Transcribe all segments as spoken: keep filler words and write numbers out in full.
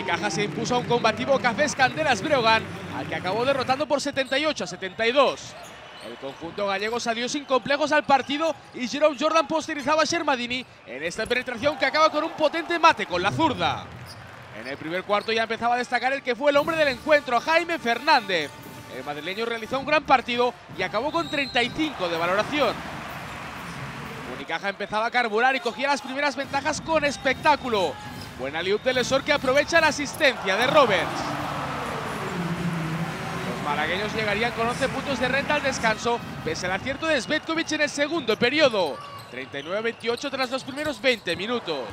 Unicaja se impuso a un combativo Cafés Candelas Breogán, al que acabó derrotando por setenta y ocho a setenta y dos. El conjunto gallego salió sin complejos al partido y Jerome Jordan posterizaba a Shermadini en esta penetración que acaba con un potente mate con la zurda. En el primer cuarto ya empezaba a destacar el que fue el hombre del encuentro, Jaime Fernández. El madrileño realizó un gran partido y acabó con treinta y cinco de valoración. Unicaja empezaba a carburar y cogía las primeras ventajas con espectáculo. Buena alley-oop de Lesor que aprovecha la asistencia de Roberts. Los malagueños llegarían con once puntos de renta al descanso, pese al acierto de Svetkovic en el segundo periodo. treinta y nueve a veintiocho tras los primeros veinte minutos.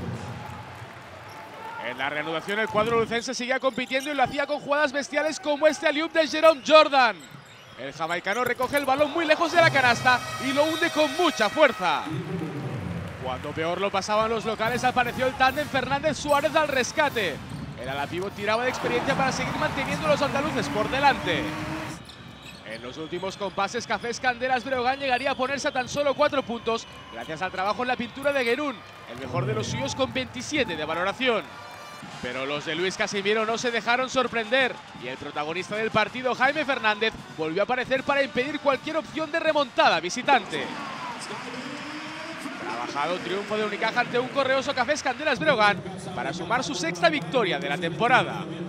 En la reanudación el cuadro lucense seguía compitiendo y lo hacía con jugadas bestiales como este alley-oop de Jerome Jordan. El jamaicano recoge el balón muy lejos de la canasta y lo hunde con mucha fuerza. Cuando peor lo pasaban los locales apareció el tándem Fernández-Suárez al rescate. El alapivo tiraba de experiencia para seguir manteniendo a los andaluces por delante. En los últimos compases Cafés Candelas Breogán llegaría a ponerse a tan solo cuatro puntos gracias al trabajo en la pintura de Guerún, el mejor de los suyos con veintisiete de valoración. Pero los de Luis Casimiro no se dejaron sorprender y el protagonista del partido, Jaime Fernández, volvió a aparecer para impedir cualquier opción de remontada visitante. Trabajado triunfo de Unicaja ante un correoso Cafés Candelas Breogán para sumar su sexta victoria de la temporada.